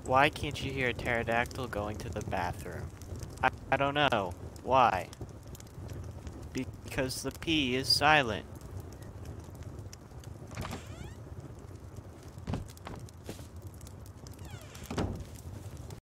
Why can't you hear a pterodactyl going to the bathroom? I don't know. Why? Because the P is silent.